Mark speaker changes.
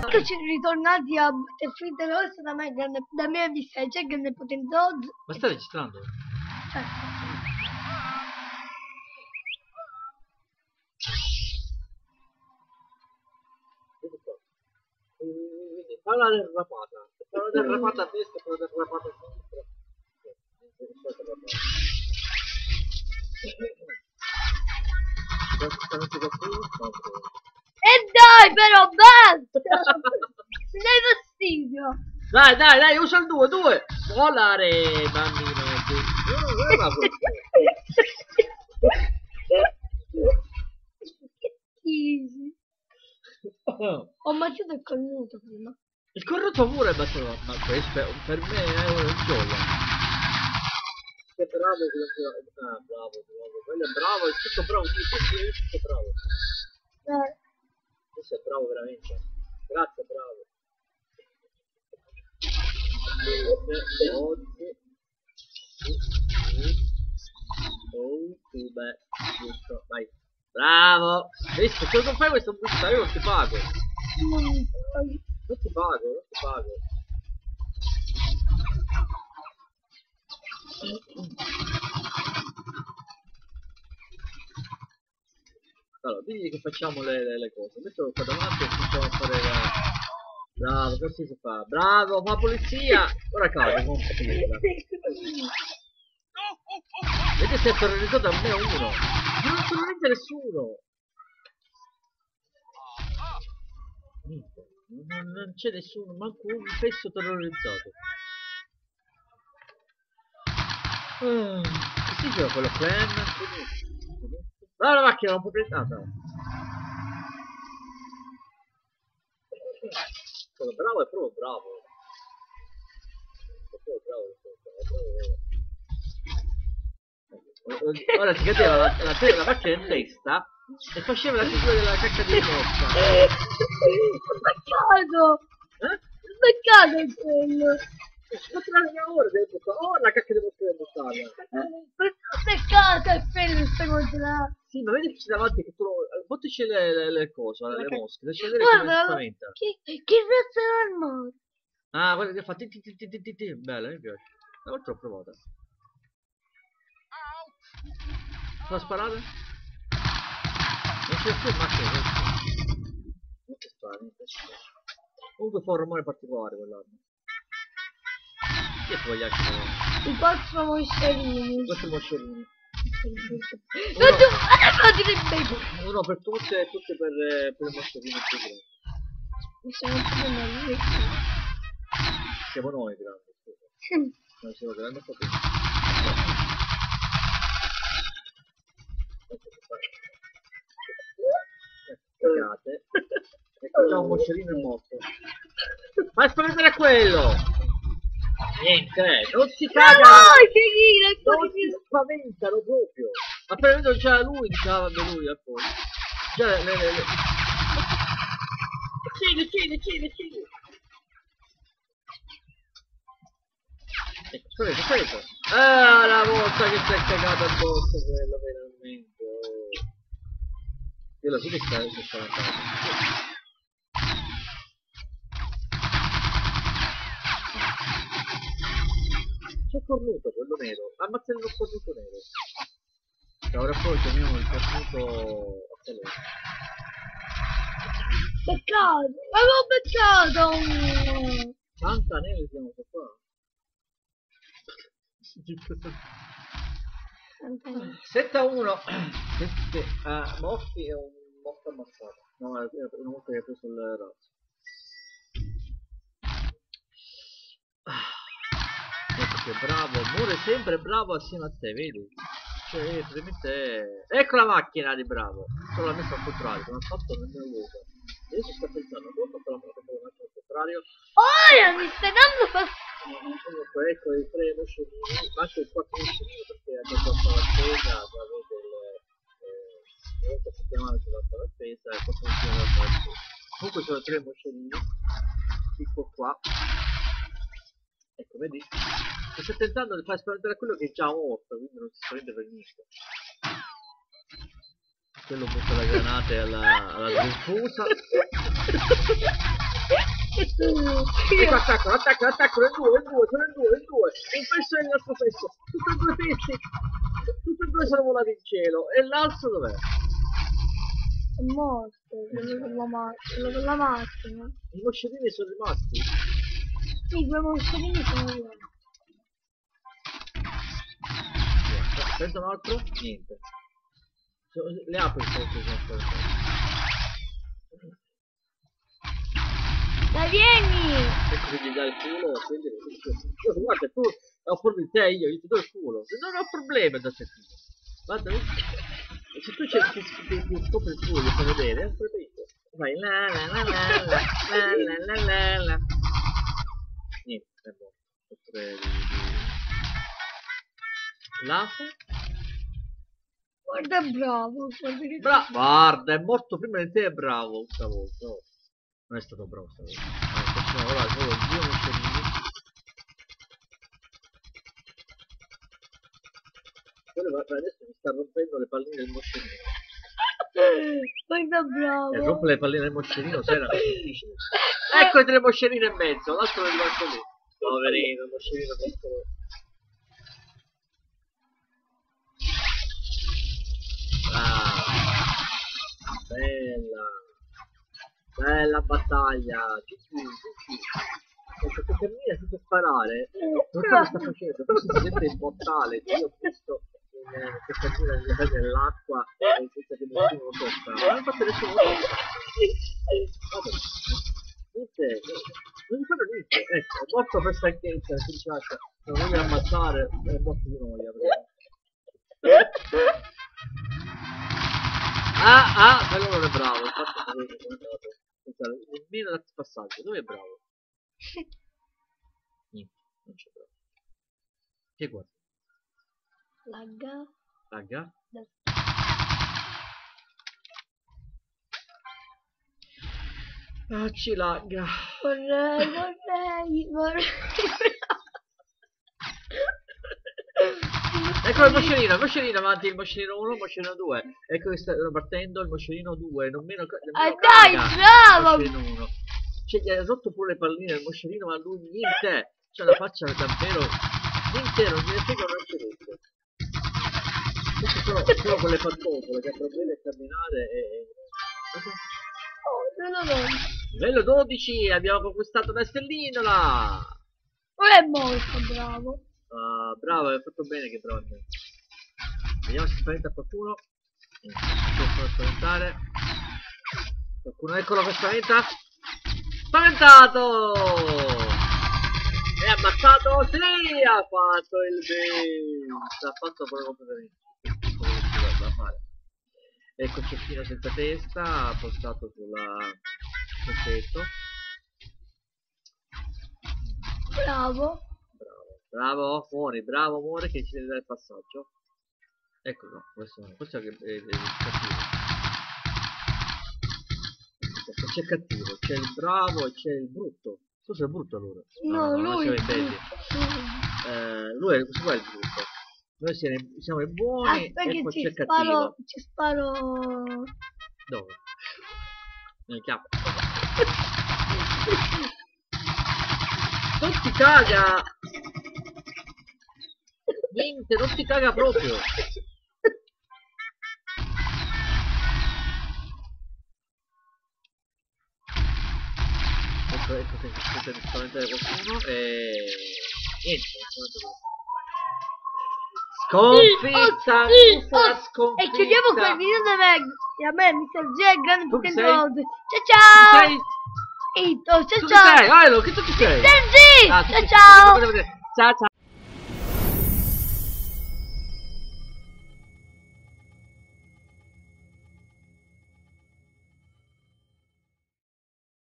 Speaker 1: Eccoci ritornati a Battlefield Lost da me vista c'è grande potenza.
Speaker 2: Ma stai registrando?
Speaker 1: Certo.
Speaker 2: Falla derrapata. Falla derrapata a destra, falla derrapata a sinistra.
Speaker 1: E dai però basta! Mi dai fastidio!
Speaker 2: Dai, usa il 2. Volare, bambino.
Speaker 1: Ho mangiato il cornuto prima.
Speaker 2: Il cornuto pure è bello, ma questo per me è una gioia. Che bravo, bravo, quello è bravo, è tutto bravo, è tutto bravo. Questo è bravo veramente. Grazie, bravo. Giusto, vai. Bravo! Visto, se non fai questo busta, io non ti pago. Non ti pago. Allora, digli che facciamo le cose. Adesso qua davanti e cominciamo a fare la... Bravo, così si fa. Bravo, fa polizia! Ora cade, non capirla. Vedete se è terrorizzato almeno uno. Non terrorizza nessuno. Niente. Non c'è nessuno, manco un pezzo terrorizzato. Sì, c'era quello clan. No, la macchina non può prendere. Bravo, è proprio bravo. Ora si cadeva la macchina in testa e faceva la figura della cacca di morta.
Speaker 1: Peccato! Peccato quello!
Speaker 2: La cacca di morta della montagna.
Speaker 1: Peccato è quello questa cosa là.
Speaker 2: Sì, ma vedi che c'è davanti che tu buttici le cose, le mosche, lasci vedere come si spaventa.
Speaker 1: Che razza è armato?
Speaker 2: Ah, guarda che fa ti. Bella, mi piace. Una volta l'ho provata. Fa sparare? Non c'è più macchina, non si spara, niente. Comunque fa un rumore particolare quell'arma. Chi è quegli altri?
Speaker 1: I quattro moscerini.
Speaker 2: Quattro moscerini. Uno per tutte e tutte per le moscerini più grandi. Siamo noi grandi, scusa. Noi siamo grandi proprio. Cagate. Ecco già un moscerino è morto. Fai spaventare quello! Niente, non si caga! Non si spaventano proprio! Appena vedo già lui, diceva lui poi. Già Uccidi! Ecco, spaventa. Ah, la volta che si è cagato addosso quello veramente. Io lo so che si sta andando. C'è cornuto quello nero, ammazzare lo cornuto nero. E ora poi torniamo il cornuto a colore.
Speaker 1: Peccato, avevo peccato!
Speaker 2: Tanta neve siamo qua. 7-1. 7 morti e un morto ammazzato. No, è una volta che ha preso il razzo. Ecco che bravo, muore sempre bravo assieme a te, vedi? Cioè, praticamente ecco la macchina di bravo. Solo l'ha messa al contrario, non ha fatto nemmeno l'uso. Adesso sto pensando, come ho fatto la macchina al contrario?
Speaker 1: Ora mi stai dando fastidio!
Speaker 2: Comunque ecco i 3 moscerini, manco il 4 moscerini perché ha già fatto la spesa, avete una volta a settimana si fa la spesa e 4 moscerini da fare. Comunque sono 3 moscerini, tipo qua. Ecco, vedi? Mi sto tentando di far spaventare quello che è già morto, quindi non si spaventa per niente. Quello butta le granate alla diffusa. Ecco, attaccano, in due, un pezzo è il nostro pezzo, tutti e due pezzi, tutti e due sono volati in cielo, e l'altro dov'è?
Speaker 1: È morto, quello con la macchina.
Speaker 2: I moscerini sono rimasti.
Speaker 1: Sì, due moscerini sono via.
Speaker 2: Sento un altro? Niente. Le apro il posto, sono
Speaker 1: Dai, vieni!
Speaker 2: ecco che gli dai il culo, guarda, tu ho fuori di te, io ti do il culo. Non ho problemi da te. Guarda, se tu cerchi di scopri il culo, fai vedere, è un problema. Vai la la la la la la la la. Niente, è buono. L'AFA?
Speaker 1: Guarda, è bravo.
Speaker 2: Guarda, è morto prima di te, è bravo stavolta. Oh. Non è stato bravo stavolta. Allora, solo due moscerini. Quello adesso mi sta rompendo le palline del moscerino.
Speaker 1: Guarda, bravo.
Speaker 2: Rompe le palline del moscerino, se era difficile. Ecco i tre moscerini e mezzo, l'altro è rimasto lì. Poverino, il moscerino piccolo. Bella battaglia, se termina senza sparare, non so cosa sta facendo, questo si sente immortale, io ho visto che termina nell'acqua senza che nessuno lo tocca, ma non fatto nessuno lo tocca. Niente, non fanno niente, ecco, è morto per stanchezza, non voglio ammazzare, è morto di noia. Quello non è bravo, infatti nemmeno da passaggio, dove è bravo? Niente, non c'è bravo. Che guarda? Lagga? Ci lagga.
Speaker 1: Vorrei.
Speaker 2: Ecco il moscerino avanti, il moscerino 1, il moscerino 2. Ecco che sta partendo il moscerino 2, non meno
Speaker 1: dai, bravo!
Speaker 2: Il moscerino 1. Cioè gli ha rotto pure le palline del moscerino, ma lui niente. Cioè la faccia davvero niente, non gliene frega un niente. Queste sono quelle pantofole che ha problemi a camminare e... Livello 12, abbiamo conquistato una stellina.
Speaker 1: Ora è morto, bravo.
Speaker 2: Bravo, hai fatto bene che bravo. Vediamo se spaventa qualcuno. Possono spaventare. Qualcuno, eccolo che spaventa. Spaventato! E ammazzato! Sì! Ha fatto il beat! Ha fatto quello completamente. Da fare. Ecco il cecchino senza testa, postato sul tetto. Bravo, muori, bravo, muore che ci deve dare il passaggio. Ecco no, questo è il cattivo. C'è il cattivo, c'è il bravo e c'è il brutto. Tu sei brutto allora?
Speaker 1: No, lui è
Speaker 2: belli. Lui è il brutto. Noi siamo i buoni e poi c'è il cattivo.
Speaker 1: Ci sparo.
Speaker 2: Dove? Nel capo. Non ti caga! Niente, non ti caga proprio! Ecco che si sente di spaventare qualcuno e... niente, sconfitta! Sconfitta!
Speaker 1: E chiudiamo quel video da me. E a me mi serve grande
Speaker 2: tu
Speaker 1: potente
Speaker 2: sei?
Speaker 1: volte. Ciao!
Speaker 2: Sei?
Speaker 1: Ciao!
Speaker 2: Tu sei? Che tu ci sei?
Speaker 1: Sergi! Ciao!
Speaker 2: Ciao ciao!